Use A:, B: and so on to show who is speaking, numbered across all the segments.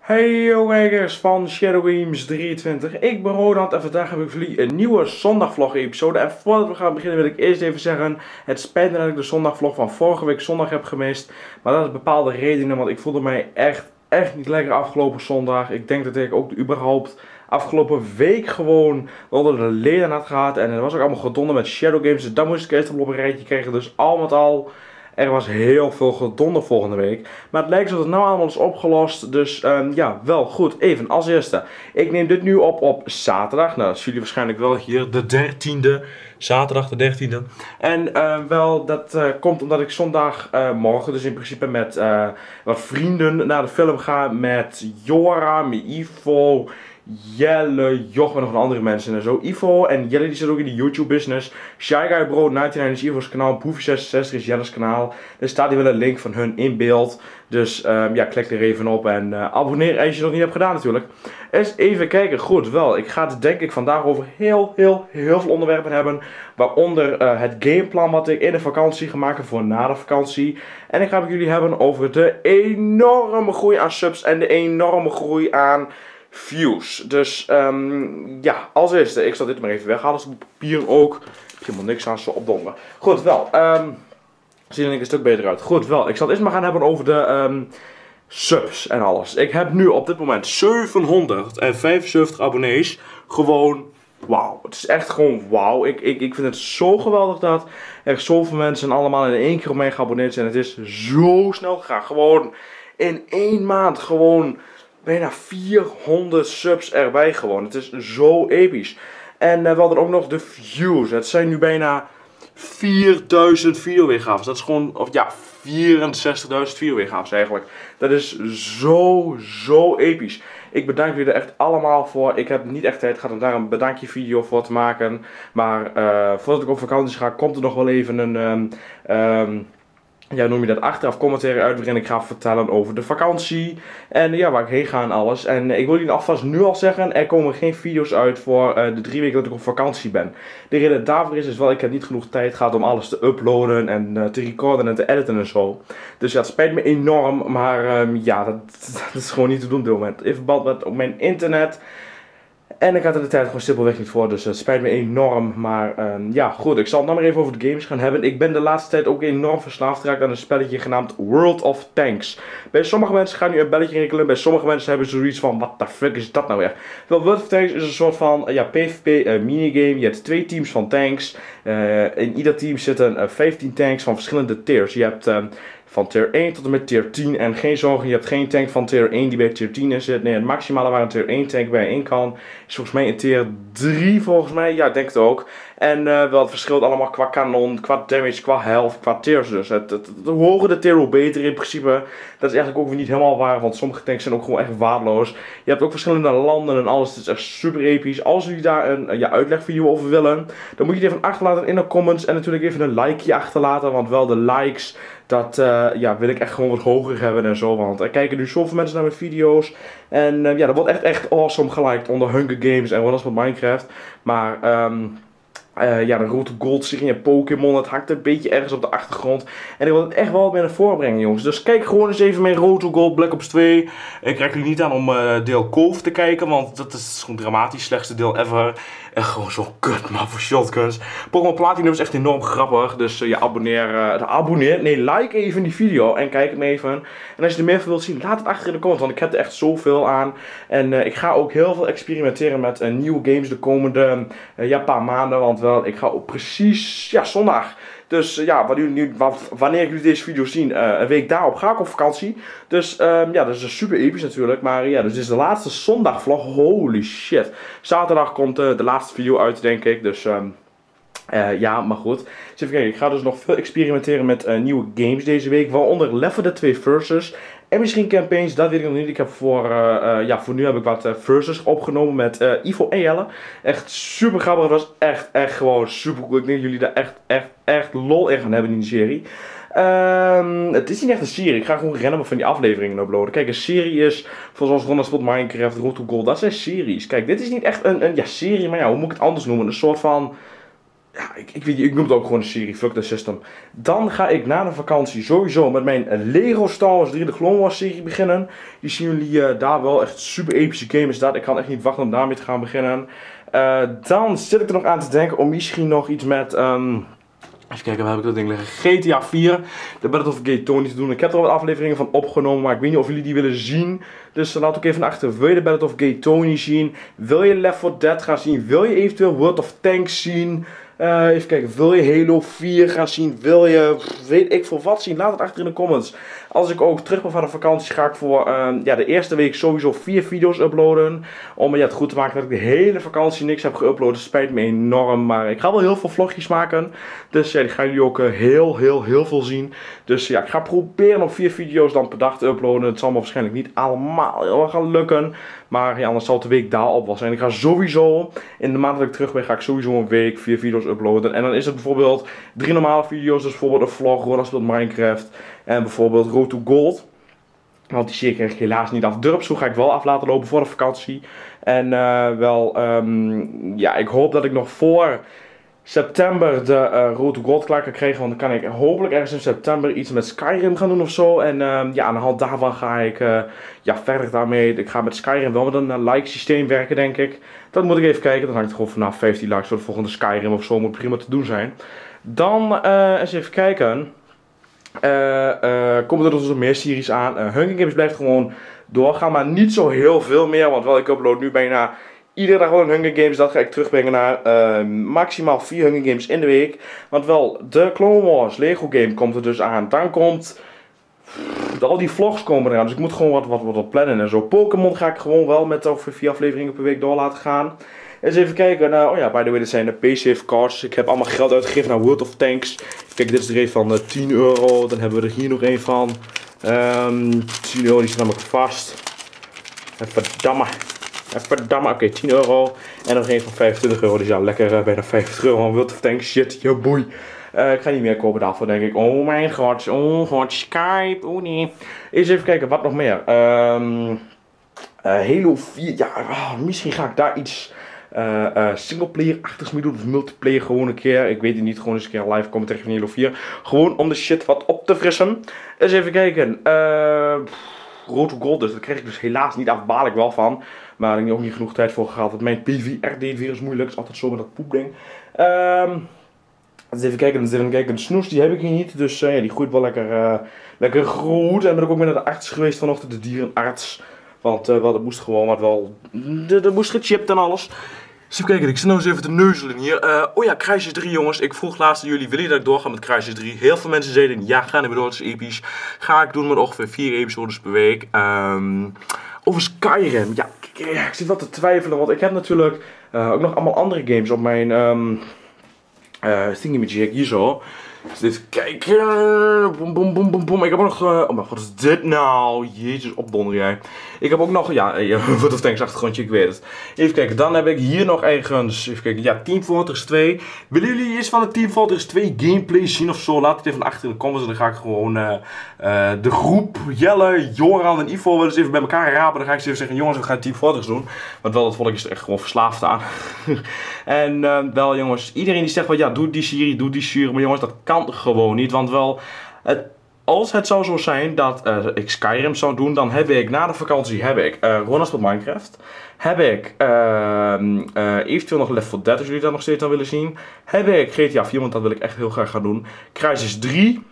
A: Hey yo kijkers van Shadow Games 23, ik ben Rodant en vandaag heb ik voor jullie een nieuwe zondagvlog episode. En voordat we gaan beginnen wil ik eerst even zeggen, het spijt me dat ik de zondagvlog van vorige week zondag heb gemist. Maar dat is bepaalde redenen, want ik voelde mij echt niet lekker afgelopen zondag. Ik denk dat ik ook überhaupt afgelopen week gewoon onder de leden had gehad. En er was ook allemaal gedonder met Shadow Games, dus dat moest ik eerst op een rijtje krijgen. Dus al met al... Er was heel veel gedonder volgende week. Maar het lijkt alsof het nou allemaal is opgelost. Dus ja, wel goed. Even als eerste. Ik neem dit nu op zaterdag. Nou, dat zien jullie waarschijnlijk wel hier. De 13e. Zaterdag de 13e. En wel, dat komt omdat ik zondag morgen dus in principe met wat vrienden naar de film ga. Met Jora, met Ivo... Jelle, Jochem en nog een andere mensen en zo. Ivo en Jelle die zitten ook in de YouTube business. Shy Guy Bro 99 is Ivo's kanaal. Boefie66 is Jelle's kanaal. Er staat hier wel een link van hun in beeld. Dus ja, klik er even op en abonneer als je het nog niet hebt gedaan natuurlijk. Eens even kijken. Goed, wel. Ik ga het denk ik vandaag over heel veel onderwerpen hebben. Waaronder het gameplan wat ik in de vakantie ga maken voor na de vakantie. En ik ga het met jullie hebben over de enorme groei aan subs en de enorme groei aan... views. Dus ja, als eerste, ik zal dit maar even weghalen. Dus op papier ook. Ik heb helemaal niks aan, zo opdonderen. Goed, wel. Ziet er een stuk beter uit. Goed, wel. Ik zal het eerst maar gaan hebben over de subs en alles. Ik heb nu op dit moment 775 abonnees. Gewoon wauw. Het is echt gewoon wauw. Ik vind het zo geweldig dat er zoveel mensen allemaal in één keer op mij geabonneerd zijn. Het is zo snel gegaan. Gewoon in 1 maand gewoon... bijna 400 subs erbij gewoon. Het is zo episch. En we hadden ook nog de views. Het zijn nu bijna 4000 videoweergaves. Dat is gewoon, of ja, 64.000 videoweergaves eigenlijk. Dat is zo episch. Ik bedank jullie er echt allemaal voor. Ik heb niet echt tijd gehad om daar een bedankje video voor te maken. Maar voordat ik op vakantie ga, komt er nog wel even een... ja, noem je dat, achteraf commentaar uit waarin ik ga vertellen over de vakantie. En ja, waar ik heen ga en alles. En ik wil jullie alvast nu al zeggen, er komen geen video's uit voor de 3 weken dat ik op vakantie ben. De reden daarvoor is wel, ik heb niet genoeg tijd gehad om alles te uploaden en te recorden en te editen en zo. Dus ja, het spijt me enorm, maar ja, dat is gewoon niet te doen op dit moment. In verband met op mijn internet... En ik had er de tijd gewoon simpelweg niet voor, dus het spijt me enorm. Maar ja, goed, ik zal het nou maar even over de games gaan hebben. Ik ben de laatste tijd ook enorm verslaafd geraakt aan een spelletje genaamd World of Tanks. Bij sommige mensen gaan nu een belletje rinkelen, bij sommige mensen hebben zoiets van, what the fuck is dat nou weer? Wel, World of Tanks is een soort van ja, PvP minigame. Je hebt 2 teams van tanks. In ieder team zitten 15 tanks van verschillende tiers. Je hebt... van tier 1 tot en met tier 10. En geen zorgen, je hebt geen tank van tier 1 die bij tier 10 in zit. Nee, het maximale waar een tier 1 tank bij in kan is volgens mij een tier 3 volgens mij. Ja, ik denk het ook. En wel, het verschilt allemaal qua kanon, qua damage, qua health, qua tiers dus. Hoe hoger de tier, hoe beter in principe. Dat is eigenlijk ook weer niet helemaal waar, want sommige tanks zijn ook gewoon echt waardeloos. Je hebt ook verschillende landen en alles. Het is echt super episch. Als jullie daar een uitlegvideo over willen, dan moet je het even achterlaten in de comments. En natuurlijk even een likeje achterlaten, want wel de likes... Dat ja, wil ik echt gewoon wat hoger hebben en zo. Want er kijken nu zoveel mensen naar mijn video's. En ja, dat wordt echt awesome geliked onder Hunger Games en wat als met Minecraft. Maar ja, de Road to Gold serie en Pokémon, het hangt een beetje ergens op de achtergrond. En ik wil het echt wel meer naar voren brengen, jongens. Dus kijk gewoon eens even mijn Road to Gold Black Ops 2. Ik raak jullie niet aan om deel Cove te kijken, want dat is gewoon dramatisch, slechtste deel ever. En gewoon zo kut, maar voor shotguns. Pokémon Platinum is echt enorm grappig. Dus ja, abonneer. Nee, like even die video en kijk hem even. En als je er meer van wilt zien, laat het achter in de comments. Want ik heb er echt zoveel aan. En ik ga ook heel veel experimenteren met nieuwe games de komende ja, paar maanden. Want wel, ik ga ook precies, ja, zondag. Dus ja, wanneer jullie deze video zien, een week daarop ga ik op vakantie. Dus ja, dat is super episch natuurlijk. Maar ja, dus dit is de laatste zondagvlog. Holy shit. Zaterdag komt de laatste video uit, denk ik. Dus ja, maar goed. Dus even kijken, ik ga dus nog veel experimenteren met nieuwe games deze week. Waaronder Left 4 Dead 2 Versus. En misschien campaigns, dat weet ik nog niet. Ik heb ja, voor nu heb ik wat versus opgenomen met Ivo en Jelle. Echt super grappig. Het was echt gewoon super cool. Ik denk dat jullie daar echt lol in gaan hebben in die serie. Het is niet echt een serie. Ik ga gewoon random van die afleveringen uploaden. Kijk, een serie is, zoals Ronda Spot Minecraft, Road to Gold. Dat zijn series. Kijk, dit is niet echt een ja, serie, maar ja, hoe moet ik het anders noemen? Een soort van... ja, ik weet niet, ik noem het ook gewoon een serie, fuck the system. Dan ga ik na de vakantie sowieso met mijn Lego Star Wars 3 de Clone Wars serie beginnen. Die zien jullie daar wel, echt super epische game is dat. Ik kan echt niet wachten om daarmee te gaan beginnen. Dan zit ik er nog aan te denken om misschien nog iets met... even kijken, waar heb ik dat ding liggen? GTA 4, de Battle of Gay Tony te doen. Ik heb er al wat afleveringen van opgenomen, maar ik weet niet of jullie die willen zien. Dus laat ook even achter. Wil je de Battle of Gay Tony zien? Wil je Left 4 Dead gaan zien? Wil je eventueel World of Tanks zien? Even kijken, wil je Halo 4 gaan zien? Wil je, weet ik veel wat zien? Laat het achter in de comments. Als ik ook terug ben van de vakantie, ga ik voor ja, de eerste week sowieso 4 video's uploaden. Om het goed te maken dat ik de hele vakantie niks heb geüpload. Het spijt me enorm, maar ik ga wel heel veel vlogjes maken. Dus ja, die gaan jullie ook heel veel zien. Dus ja, ik ga proberen om 4 video's dan per dag te uploaden. Het zal me waarschijnlijk niet allemaal heel erg gaan lukken. Maar ja, anders zal het de week daarop wel zijn. Ik ga sowieso, in de maand dat ik terug ben, ga ik sowieso een week 4 video's uploaden. En dan is het bijvoorbeeld 3 normale video's. Dus bijvoorbeeld een vlog, Ronald speelt Minecraft. En bijvoorbeeld Road to Gold. Want die serie krijg ik helaas niet af. Durpshoe ga ik wel af laten lopen voor de vakantie. En ja, ik hoop dat ik nog voor september de Road to Gold klaar kan krijgen. Want dan kan ik hopelijk ergens in september iets met Skyrim gaan doen of zo. En ja, aan de hand daarvan ga ik ja, verder daarmee. Ik ga met Skyrim wel met een like systeem werken, denk ik. Dat moet ik even kijken. Dan hangt het gewoon vanaf 15 likes voor de volgende Skyrim of zo. Moet prima te doen zijn. Dan eens even kijken. Komen er dus nog meer series aan. Hunger Games blijft gewoon doorgaan, maar niet zo heel veel meer. Want wel, ik upload nu bijna iedere dag wel een Hunger Games. Dat ga ik terugbrengen naar maximaal 4 Hunger Games in de week. Want wel, de Clone Wars Lego game komt er dus aan. Dan komt... al die vlogs komen eraan, dus ik moet gewoon wat plannen en zo. Pokémon ga ik gewoon wel met over 4 afleveringen per week door laten gaan. Eens even kijken, oh ja, by the way, dit zijn de Paysafe cards. Ik heb allemaal geld uitgegeven naar World of Tanks. Kijk, dit is er een van 10 euro. Dan hebben we er hier nog een van 10 euro, die zit namelijk vast. Verdamme, oké, 10 euro. En nog een van 25 euro, die is ja lekker bijna 50 euro aan World of Tanks. Shit, ja boei. Ik ga niet meer kopen daarvoor, denk ik. Oh mijn god, Skype, oh nee. Eens even kijken, wat nog meer. Halo 4, ja, misschien ga ik daar iets singleplayer-achtigs mee doen. Of multiplayer gewoon een keer. Ik weet het niet, gewoon eens een keer live commentaar van Halo 4. Gewoon om de shit wat op te frissen. Eens even kijken. Road to Gold, dus dat krijg ik dus helaas niet af. Baal ik wel van. Maar daar heb ik ook niet genoeg tijd voor gehad. Want mijn PvR-date weer is moeilijk. Het is altijd zo met dat poepding. Dus even kijken, de snoes die heb ik hier niet, dus ja, die groeit wel lekker groot. En ben ik ook mee naar de arts geweest vanochtend, de dierenarts. Want wel, dat moest gewoon, wat wel, dat moest gechipt en alles. Dus even kijken, ik zit nou eens even te neuzelen hier. Oh ja, Crysis 3 jongens, ik vroeg laatst aan jullie, willen jullie dat ik doorga met Crysis 3? Heel veel mensen zeiden, ja, ga ermee door, het is episch. Ga ik doen met ongeveer 4 episodes per week. Over Skyrim, ja, ik zit wat te twijfelen, want ik heb natuurlijk ook nog allemaal andere games op mijn... thingamajig hier zo. Dus even kijken. Bom. Ik heb ook nog... oh mijn god, wat is dit nou? Jezus, opdonder jij. Ik heb ook nog... ja, World of Tanks achtergrondje, ik weet het. Even kijken, dan heb ik hier nog ergens... even kijken, ja, Team Fortress 2. Willen jullie eens van de Team Fortress 2 gameplay zien of zo? Laat het even achter in de comments. Dan ga ik gewoon de groep, Jelle, Joran en Ivo wel eens even bij elkaar rapen. Dan ga ik ze even zeggen, jongens, we gaan Team Fortress doen. Want wel, dat volk is er echt gewoon verslaafd aan. En wel, jongens, iedereen die zegt van, ja, doe die serie. Maar jongens, dat kan gewoon niet. Want wel, als het zou zo zijn dat ik Skyrim zou doen, dan heb ik na de vakantie Ronald speelt Minecraft. Heb ik eventueel nog Left 4 Dead als jullie dat nog steeds aan willen zien. Heb ik GTA 4, want dat wil ik echt heel graag gaan doen. Crysis 3.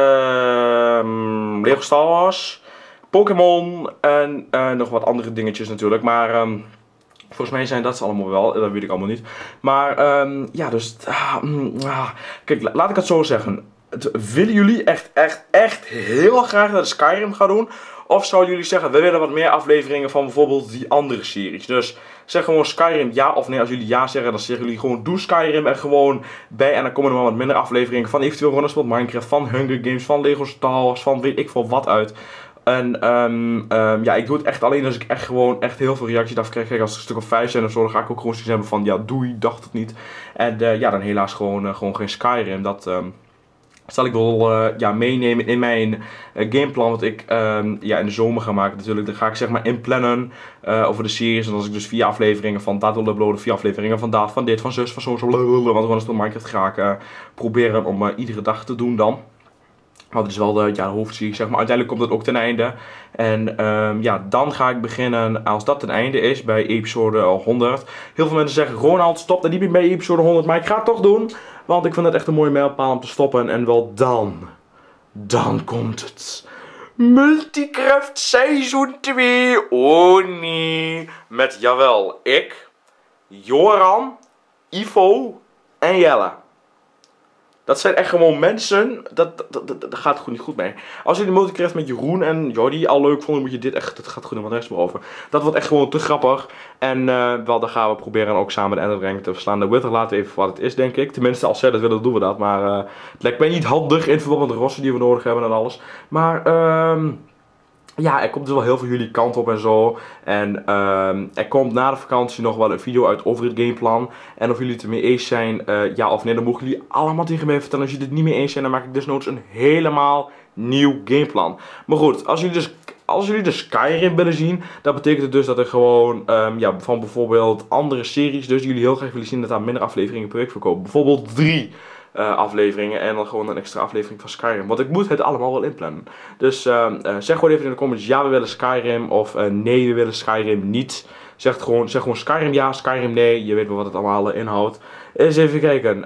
A: Lego Star Wars. Pokémon en nog wat andere dingetjes natuurlijk. Maar volgens mij zijn dat ze allemaal wel. Dat weet ik allemaal niet. Maar ja, dus... kijk, laat ik het zo zeggen. Willen jullie echt heel graag dat de Skyrim gaan doen? Of zouden jullie zeggen, we willen wat meer afleveringen van bijvoorbeeld die andere series? Dus zeg gewoon Skyrim ja of nee. Als jullie ja zeggen, dan zeggen jullie gewoon doe Skyrim er gewoon bij. En dan komen er wel wat minder afleveringen van eventueel Ronald speelt Minecraft, van Hunger Games, van Lego Star Wars, van weet ik veel wat uit. En ja, ik doe het echt alleen als ik echt heel veel reacties af krijg. Kijk, als er een stuk of 5 zijn of zo, dan ga ik ook gewoon zoiets hebben van ja, doei, dacht het niet. En ja, dan helaas gewoon geen Skyrim. zal ik wel ja, meenemen in mijn gameplan wat ik ja, in de zomer ga maken natuurlijk. Dan ga ik zeg maar inplannen over de series. En als ik dus 4 afleveringen van dat wil uploaden, 4 afleveringen van dat, van dit, van zus, van zo, blablabla. Want gewoon een Minecraft ga ik proberen om iedere dag te doen dan. Want het is wel de hoofdserie, zeg maar. Uiteindelijk komt het ook ten einde. En ja, dan ga ik beginnen, als dat ten einde is, bij episode 100. Heel veel mensen zeggen, Ronald, stop dan niet meer bij episode 100. Maar ik ga het toch doen, want ik vind het echt een mooie mijlpaal om te stoppen. En wel dan komt het. Multicraft seizoen 2. Oh nee. Met, jawel, ik, Joran, Ivo en Jelle. Dat zijn echt gewoon mensen, dat gaat gewoon niet goed mee. Als jullie Multicraft met Jeroen en Jordi al leuk vonden, moet je dit echt, dat gaat goed helemaal rechts maar over. Dat wordt echt gewoon te grappig. En wel, dan gaan we proberen ook samen de Ender Rank te verslaan. De Wither laten we even wat het is, denk ik. Tenminste, als zij dat willen, doen we dat. Maar het lijkt mij niet handig in verband met de rossen die we nodig hebben en alles. Maar ja, er komt dus wel heel veel jullie kant op en zo. En er komt na de vakantie nog wel een video uit over het gameplan. En of jullie het ermee eens zijn, ja of nee, dan mogen jullie allemaal tegen mij vertellen. Als jullie het niet mee eens zijn, dan maak ik desnoods een helemaal nieuw gameplan. Maar goed, als jullie de Skyrim willen zien, dat betekent het dus dat er gewoon, ja, van bijvoorbeeld andere series, dus jullie heel graag willen zien dat daar minder afleveringen per week voorkomen. Bijvoorbeeld 3 afleveringen en dan gewoon een extra aflevering van Skyrim. Want ik moet het allemaal wel inplannen. Dus zeg gewoon even in de comments, ja we willen Skyrim of nee we willen Skyrim niet. Zeg gewoon Skyrim ja, Skyrim nee. Je weet wel wat het allemaal inhoudt. Eens even kijken.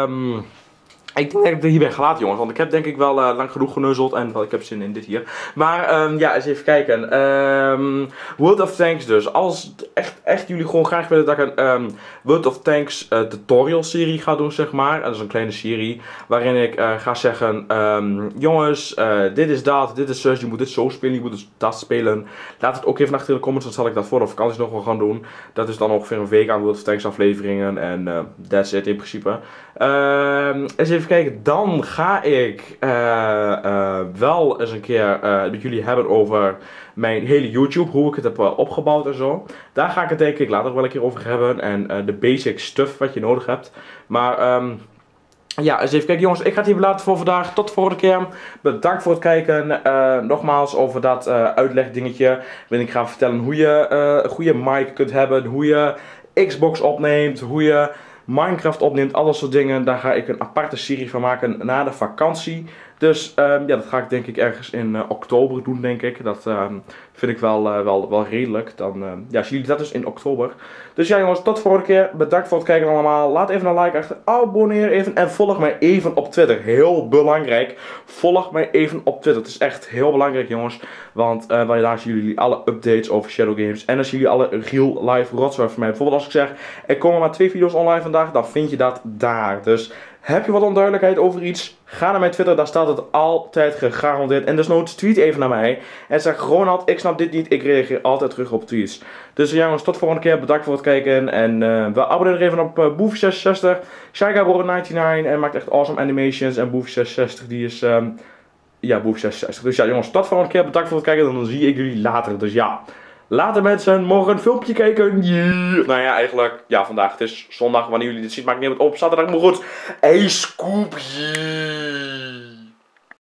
A: Ik denk dat ik het hierbij ga laten, jongens. Want ik heb denk ik wel lang genoeg genuzzeld. En wel, ik heb zin in dit hier. Maar ja, eens even kijken. World of Tanks dus. Als echt jullie gewoon graag willen dat ik een World of Tanks tutorial serie ga doen, zeg maar. En dat is een kleine serie. Waarin ik ga zeggen, jongens, dit is dat, dit is zus. Je moet dit zo spelen, je moet dus dat spelen. Laat het ook even achter in de comments. Dan zal ik dat voor de vakantie nog wel gaan doen. Dat is dan ongeveer een week aan World of Tanks afleveringen. En that's it in principe. Eens even kijken, dan ga ik wel eens een keer met jullie hebben over mijn hele YouTube, hoe ik het heb opgebouwd en zo. Daar ga ik het denk ik later wel een keer over hebben en de basic stuff wat je nodig hebt. Maar ja, eens even kijken jongens, ik ga het hier laten voor vandaag. Tot de volgende keer. Bedankt voor het kijken. Nogmaals over dat uitlegdingetje. Wil ik gaan vertellen hoe je een goede mic kunt hebben, hoe je Xbox opneemt, hoe je Minecraft opneemt, al dat soort dingen. Daar ga ik een aparte serie van maken na de vakantie. Dus ja, dat ga ik denk ik ergens in oktober doen, denk ik. Dat vind ik wel redelijk. Dan ja, zien jullie dat dus in oktober. Dus ja jongens, tot de volgende keer. Bedankt voor het kijken allemaal. Laat even een like achter. Abonneer even. En volg mij even op Twitter. Heel belangrijk. Volg mij even op Twitter. Het is echt heel belangrijk jongens. Want daar zien jullie alle updates over Shadow Games. En dan zien jullie alle real life rotzooi van mij. Bijvoorbeeld als ik zeg, er komen maar 2 video's online vandaag. Dan vind je dat daar. Dus heb je wat onduidelijkheid over iets? Ga naar mijn Twitter, daar staat het altijd gegarandeerd. En desnoods tweet even naar mij. En zeg, Ronald, ik snap dit niet. Ik reageer altijd terug op tweets. Dus ja jongens, tot de volgende keer. Bedankt voor het kijken. En we abonneren even op Boefie66. ShyGuybro99 en maakt echt awesome animations. En Boefie66 die is, ja, Boefie66. Dus ja jongens, tot de volgende keer. Bedankt voor het kijken. En dan zie ik jullie later. Dus ja, later mensen, morgen een filmpje kijken. Yeah. Nou ja, eigenlijk, ja vandaag, het is zondag. Wanneer jullie dit zien, maakt niet uit op zaterdag. Maar goed, hey Scoopie.